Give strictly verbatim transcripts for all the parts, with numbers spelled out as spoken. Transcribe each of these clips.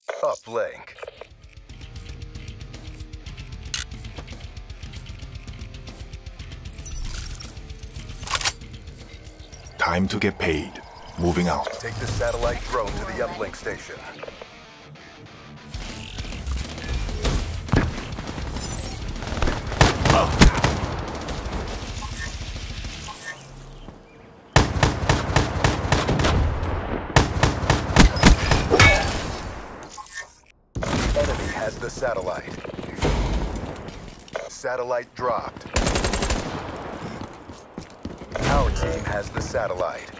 Uplink. Time to get paid. Moving out. Take the satellite drone to the uplink station. The enemy has the satellite. Satellite dropped. Our team has the satellite.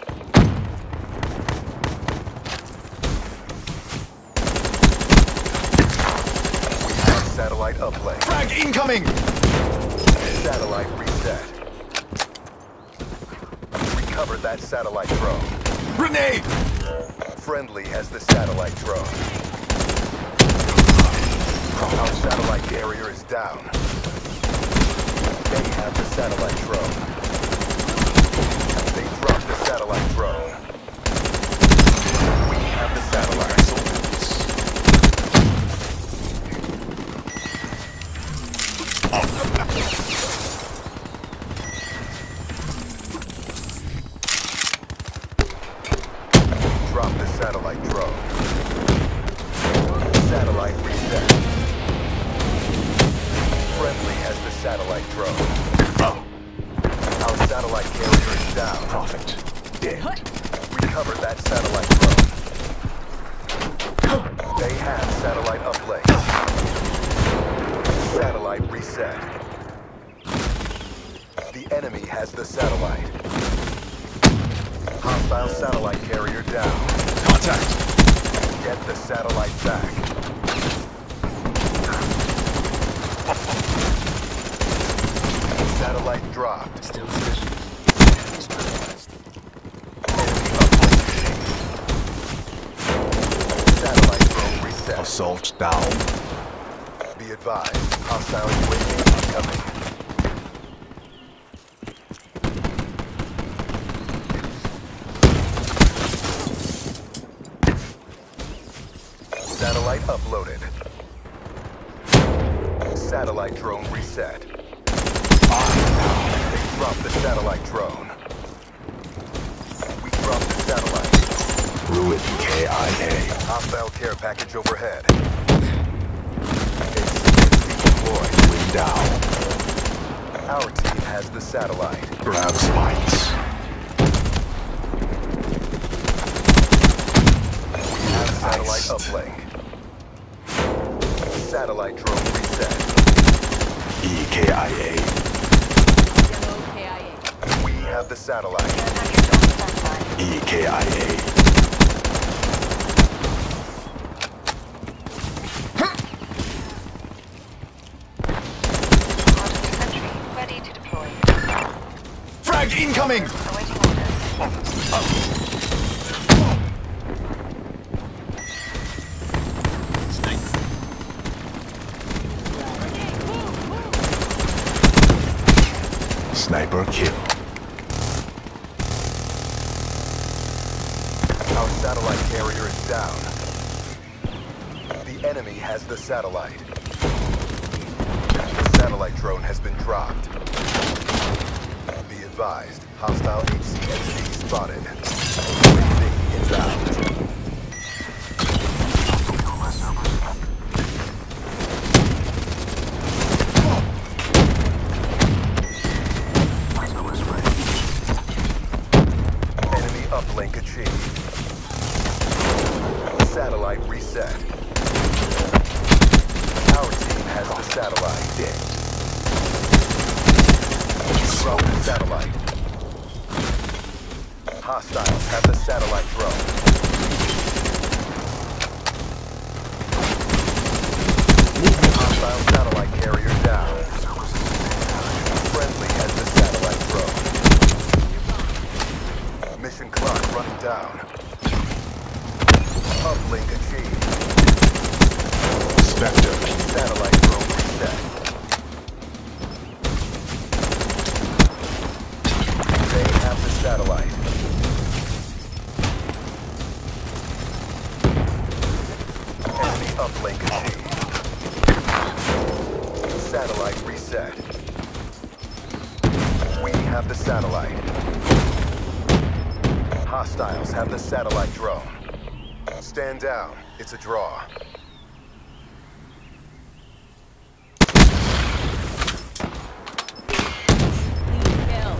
We have satellite uplink. Frag incoming! Satellite reset. Recovered that satellite drone. Grenade! Friendly has the satellite drone. Our satellite carrier is down. They have the satellite drone. They dropped the satellite drone. We have the satellite. Drop the satellite drone. Satellite reset. Friendly has the satellite drone. Our satellite carrier is down. Prophet. Dead. Recover that satellite drone. They have satellite uplink. Satellite reset. The enemy has the satellite. Hostile satellite carrier down. Contact! Get the satellite back. Satellite dropped. Still suspicious. Enemy uplink. Satellite drone reset. Assault down. Be advised, hostile U A V incoming. Satellite uploaded. Satellite drone reset. They dropped the satellite drone. We dropped the satellite. Ruin K I A. Hostile care package overhead. It's deployed. Wind down. Our team has the satellite. Grab spikes. We have satellite Iced. uplink. Satellite drone reset. E K I A. Yellow K I A. We have the satellite. E K I A. Entry ready to deploy. Frag incoming! Awaiting orders. Sniper kill. Our satellite carrier is down. The enemy has the satellite. The satellite drone has been dropped. Be advised, hostile H C entity spotted. U A V inbound. Enemy uplink achieved. Satellite reset. Our team has the satellite. Dead. Drop the satellite. Hostiles have the satellite drone. Hostile satellite carrier down. Friendly has the satellite drone. Mission clock running down. Uplink achieved. Spectre. Satellite drone reset. They have the satellite. Enemy reset. We have the satellite. Hostiles have the satellite drone. Stand down. It's a draw. Clean kill.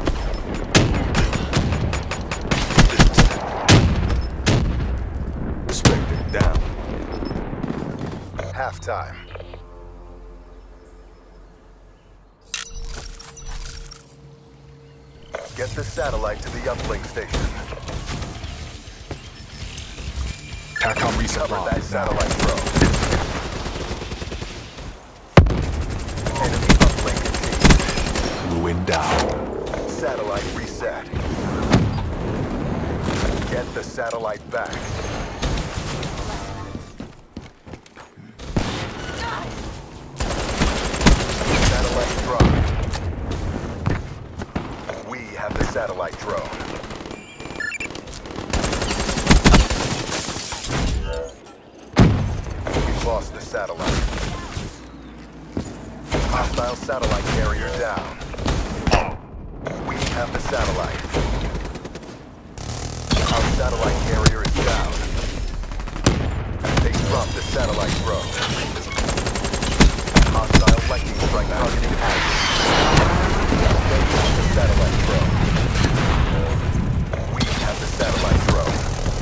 Spectre down. Halftime. Get the satellite to the uplink station. TACOM Cover resupply that now. satellite drone. Enemy uplink achieved. Ruin down. Satellite reset. Get the satellite back. Satellite dropped. We have the satellite drone. We lost the satellite. Hostile satellite carrier down. We have the satellite. Our satellite carrier is down. They dropped the satellite drone. Hostile lightning strike targeting action. They have the satellite drone. We have the satellite drone.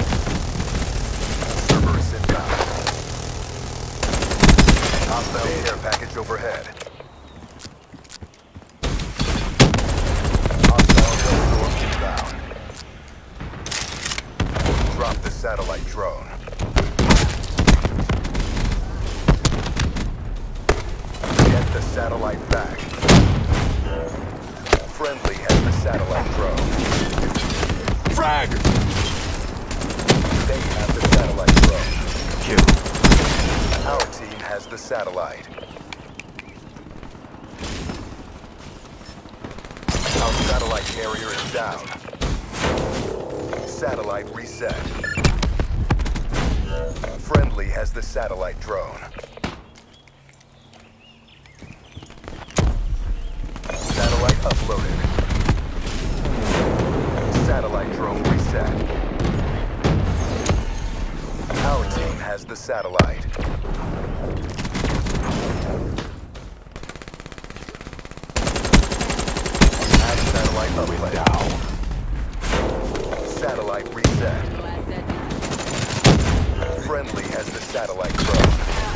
Cerberus inbound. Hostile care package overhead. Hostile Hellstorm inbound. Drop the satellite drone. Get the satellite back. Friendly has the satellite drone. Frag! They have the satellite drone. Kill. Our team has the satellite. Our satellite carrier is down. Satellite reset. Friendly has the satellite drone. Satellite uploaded. Satellite drone reset. Our team has the satellite. Have satellite Ruin uploaded. down. Satellite reset. Last set. Friendly has the satellite drone.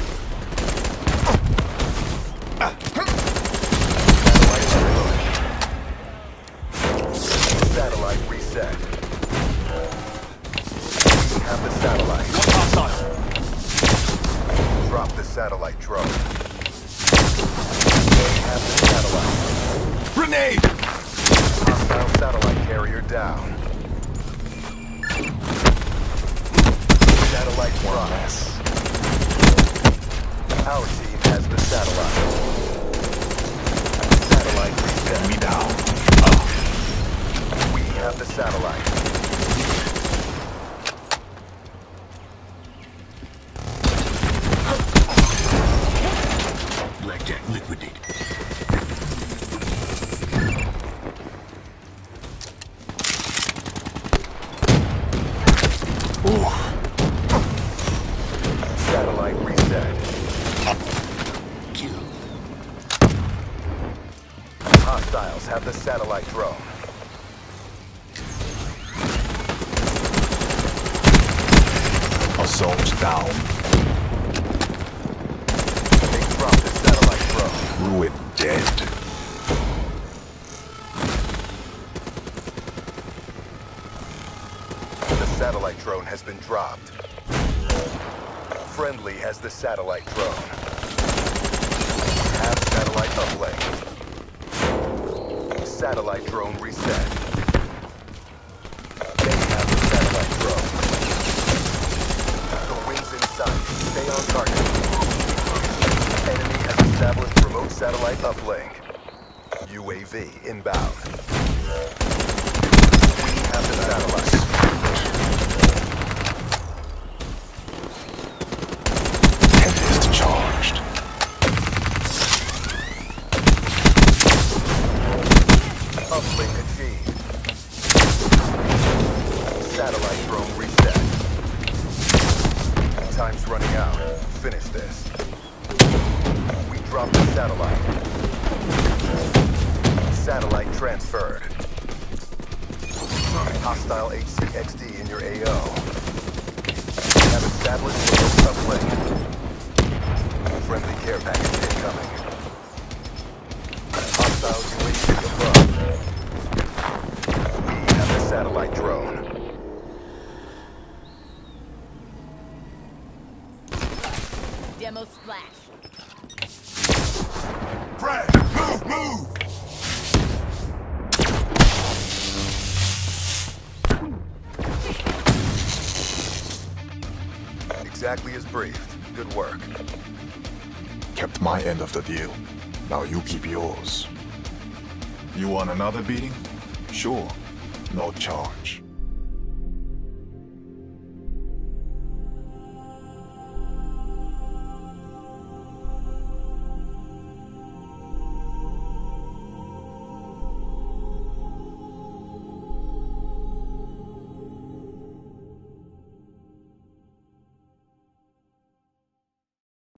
Satellite uploaded. Satellite reset. We have the satellite. Drop the satellite drone. They have the satellite. Grenade! Hostile satellite carrier down. Satellite dropped. Our team has the satellite. Satellite reset. Me down. We have the satellite. Blackjack liquidate. Ooh. Satellite reset. Kill. Hostiles have the satellite drone. Assault down. They dropped the satellite drone. Ruin dead. The satellite drone has been dropped. Friendly has the satellite drone. Have satellite uplink. Satellite drone reset. They have the satellite drone. The wings in sight. Stay on target. Enemy has established remote satellite uplink. U A V inbound. We have the satellite. Tempest charged. Uplink achieved. Satellite drone reset. Time's running out. Finish this. We dropped the satellite. Satellite transferred. Hostile H C X D in your A O. Have established the remote uplink. Friendly care package incoming. Hostile U A V above. We have the satellite drone. Demo splash. Frag! Move, move! Exactly as briefed. Good work. Kept my end of the deal. Now you keep yours. You want another beating? Sure. No charge.